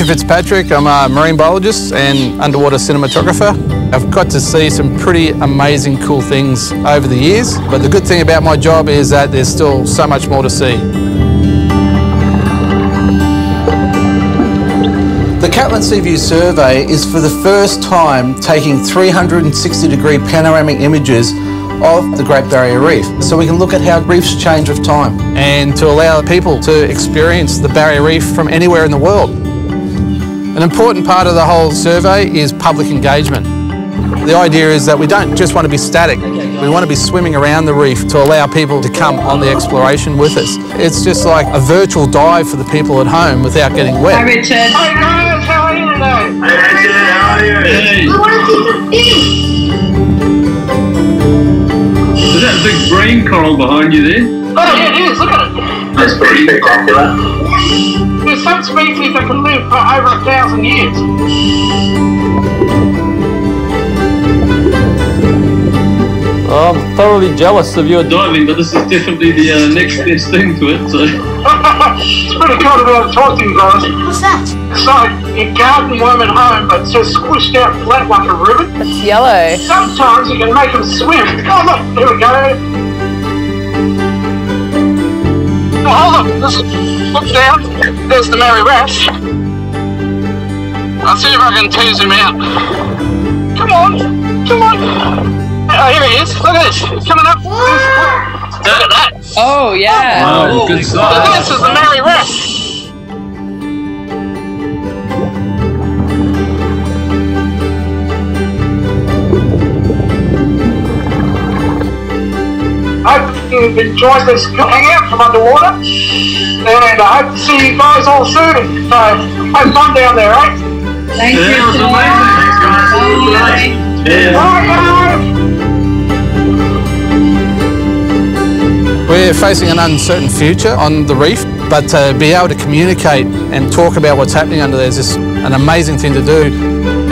Fitzpatrick. I'm a marine biologist and underwater cinematographer. I've got to see some pretty amazing, cool things over the years, but the good thing about my job is that there's still so much more to see. The Catlin Seaview Survey is for the first time taking 360-degree panoramic images of the Great Barrier Reef, so we can look at how reefs change with time and to allow people to experience the Barrier Reef from anywhere in the world. An important part of the whole survey is public engagement. The idea is that we don't just want to be static, we want to be swimming around the reef to allow people to come on the exploration with us. It's just like a virtual dive for the people at home without getting wet. Hi Richard. Hi guys, how are you today? Hey Richard, how are you? Hey. I want to see some fish. Is that big green coral behind you there? Oh yeah, it is, look at it. That's pretty spectacular. There's some species that can live for over 1,000 years. I'm thoroughly jealous of your Diving, but this is definitely the next best thing to it, so. It's pretty cool to be able to talk to you guys. What's that? It's like your garden worm at home, but it's just squished out flat like a ribbon. It's yellow. Sometimes you can make them swim. Oh look, here we go. Oh, hold on, just look down. There's the Mary Rash. I'll see if I can tease him out. Come on, come on. Oh, here he is. Look at this. He's coming up. Look at that. Oh, yeah. Wow, good size. This is the Mary Rash. I hope you've enjoyed this hangout from underwater, and I hope to see you guys all soon. So have fun down there, right? Thank Yeah, you. it was amazing. Thanks guys. Yeah. Bye guys. We're facing an uncertain future on the reef, but to be able to communicate and talk about what's happening under there is just an amazing thing to do.